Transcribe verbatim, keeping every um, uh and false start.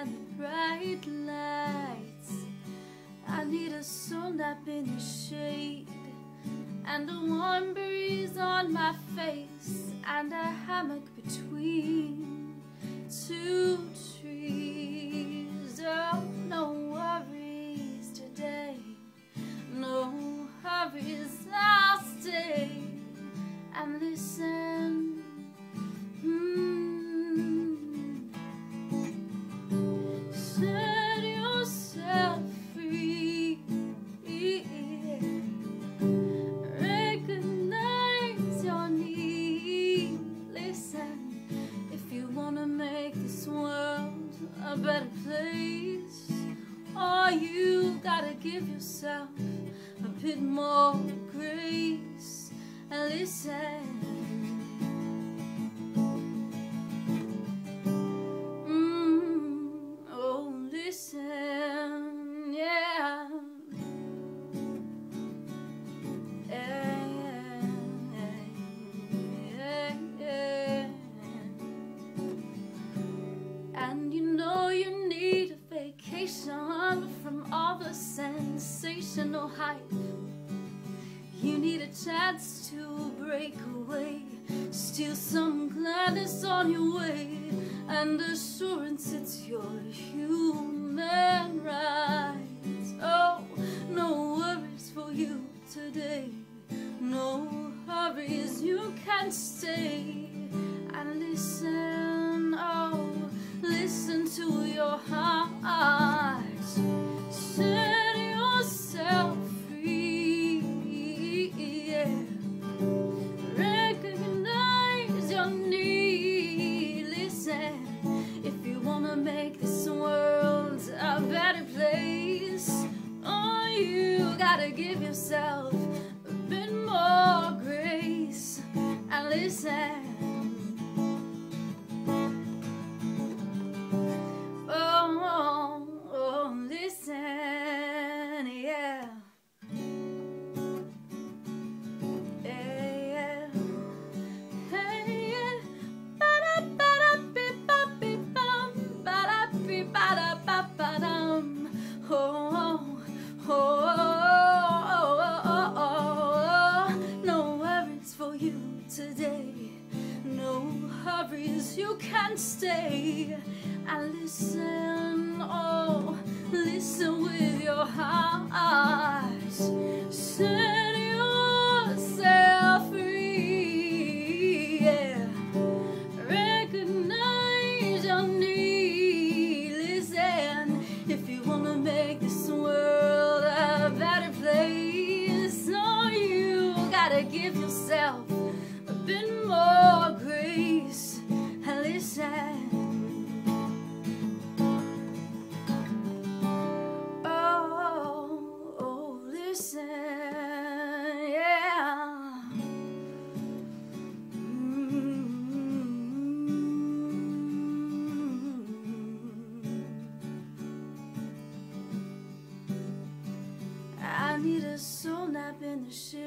and the bright lights. I need a soul nap in the shade, and a warm breeze on my face, and a hammock between two trees. Oh, no worries today, no hurries, I'll stay and listen. Mm. Set yourself free, recognize your need. Listen, if you wanna make this world a better place, oh, you gotta give yourself a bit more grace and listen. Mm, oh, listen, yeah. Yeah, yeah, yeah. And you know you need a vacation from all the sensational hype. You need a chance to break away, steal some gladness on your way, and assurance it's your human right. Oh, no worries for you today, no hurries, you can stay and listen. Oh, listen to your heart. Set yourself free, yeah. Recognize your need. Listen, if you wanna make this world a better place, oh, you gotta give yourself a bit more grace and listen. Today, no hurries, you can stay and listen. Oh, listen with your heart. Set yourself free, yeah. Recognize your need. Listen, if you wanna make this world a better place, oh, you gotta give yourself a bit more grace and listen. Oh, oh, listen, yeah. Mm-hmm. I need a soul nap in the shade.